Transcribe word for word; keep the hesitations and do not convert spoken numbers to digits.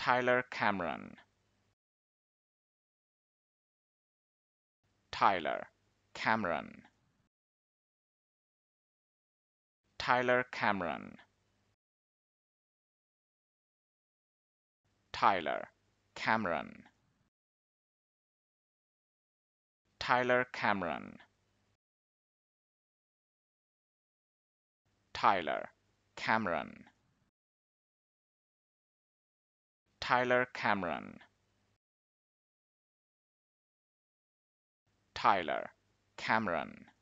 Tyler Cameron. Tyler Cameron. Tyler Cameron. Tyler Cameron. Tyler Cameron. Tyler Cameron. Tyler Cameron. Tyler Cameron.